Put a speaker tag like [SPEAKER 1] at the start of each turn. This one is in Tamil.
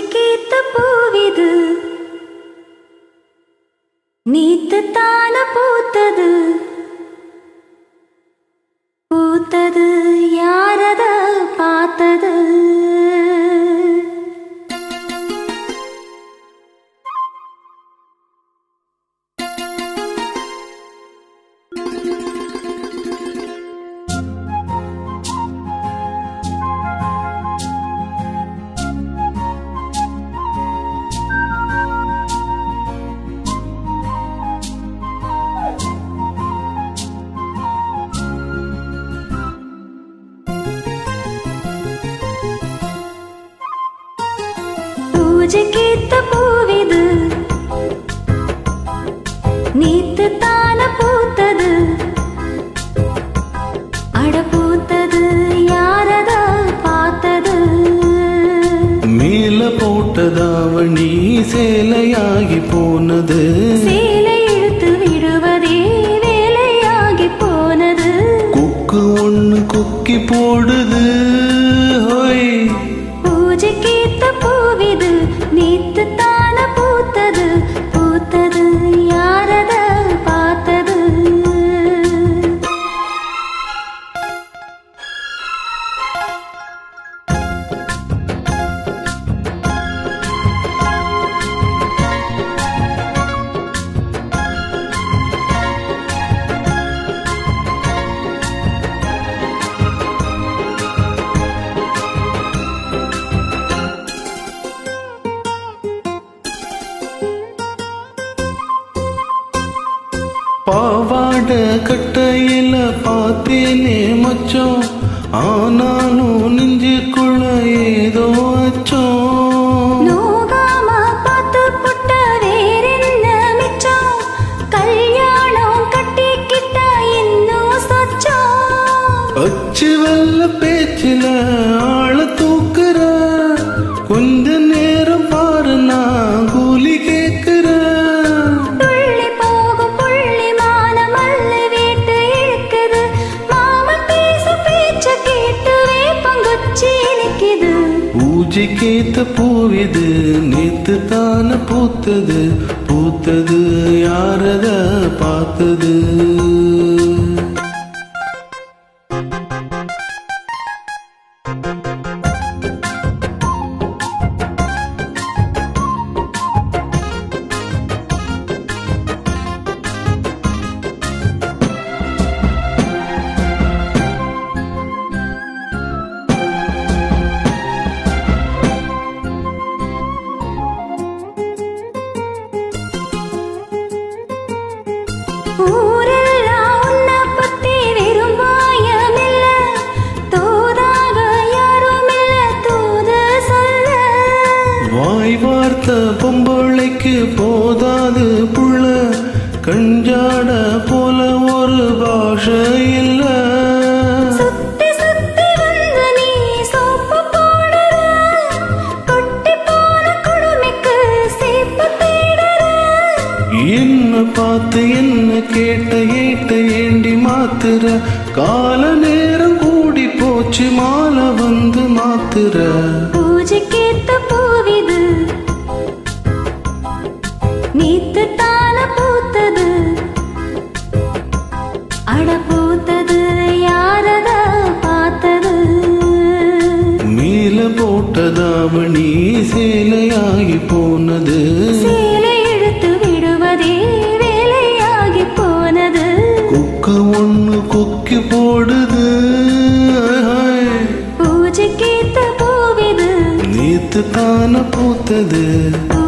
[SPEAKER 1] பூஜைக்கேத்த பூவிது நீத்து தான பூத்தது பூத்தது யாரத பார்த்தது பூஜைக்கேத்த பூவிது நீத்து தான பூத்தது அட பூத்தது யாரத பார்த்தது
[SPEAKER 2] மேல போட்டதாவணி சேலையாகி போனது
[SPEAKER 1] சேலை இழுத்து விடுவதே வேலையாகி போனது
[SPEAKER 2] கொக்கு ஒண்ணு கொக்கி போடுது
[SPEAKER 1] பூஜைக்கேத்த பூவிது நீத்து தான பூத்தது பூத்தது யாரத பார்த்தது
[SPEAKER 2] பாவாட கட்டையில பார்த்தேனே மச்சம் ஆனாலும் நெஞ்சுக்குள்ள ஏதோ அச்சம்
[SPEAKER 1] நோகாம பார்த்து புட்ட வேறென்ன மிச்சம் கல்யாணம் கட்டிக்கிட்ட இன்னும் சொச்சம்
[SPEAKER 2] அச்சு வெள்ள பேச்சில ஆள தூக்குற கொஞ்ச நேரம் பாரு நான் கூலி கேக்குற பூஜைக்கேத்த பூவிது நேத்து தான பூத்தது பூத்தது யாரத பார்த்தது
[SPEAKER 1] ஊரெல்லாம் உன்னை பத்தி வெறும் வாயமில்ல தோதாக யாரும் இல்ல தூது சொல்ல
[SPEAKER 2] வாய் வார்த்த பொம்பளைக்கு போதாது புள்ள கஞ்சாட போல ஒரு பாஷை இல்ல
[SPEAKER 1] சுத்தி சுத்தி வந்து நீ சோப்பு போடுற கொட்டி போன குடுமிக்கு சேப்பு தேடுற
[SPEAKER 2] என்ன பார்த்து என்ன கேட்ட ஏட்ட ஏண்டி மாத்துற கால நேரம் கூடி போச்சு மாலை வந்து மாத்துற
[SPEAKER 1] பூஜைக்கேத்த பூவிது நீத்து தான பூத்தது அட பூத்தது யாரத பார்த்தது
[SPEAKER 2] மேல போட்டதாவணி சேலையாகி போனது
[SPEAKER 1] சேலை இழுத்து விடுவதே வேலையாகி போனது
[SPEAKER 2] கொக்கு ஒண்ணு கொக்கி போடுது
[SPEAKER 1] பூஜைக்கேத்த பூவிது
[SPEAKER 2] நேத்து தான பூத்தது